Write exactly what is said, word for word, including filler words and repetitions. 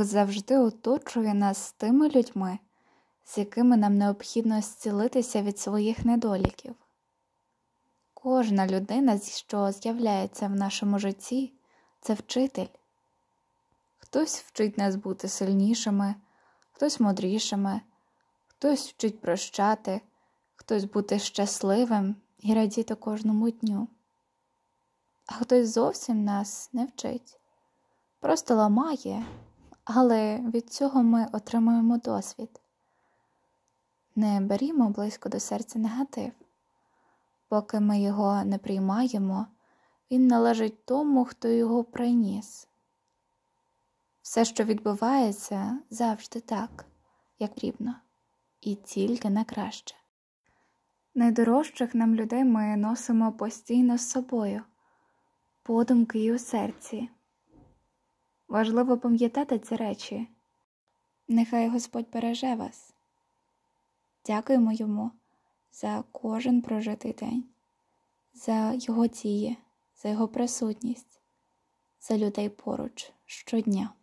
Бог завжди оточує нас тими людьми, з якими нам необхідно зцілитися від своїх недоліків. Кожна людина, що з'являється в нашому житті, це вчитель. Хтось вчить нас бути сильнішими, хтось мудрішими, хтось вчить прощати, хтось бути щасливим і радіти кожному дню. А хтось зовсім нас не вчить, просто ламає, але від цього ми отримуємо досвід. Не берімо близько до серця негатив. Поки ми його не приймаємо, він належить тому, хто його приніс. Все, що відбувається, завжди так, як потрібно, і тільки на краще. Найдорожчих нам людей ми носимо постійно з собою, подумки і у серці. Важливо пам'ятати ці речі. Нехай Господь береже вас. Дякуємо Йому за кожен прожитий день, за Його дії, за Його присутність, за людей поруч щодня.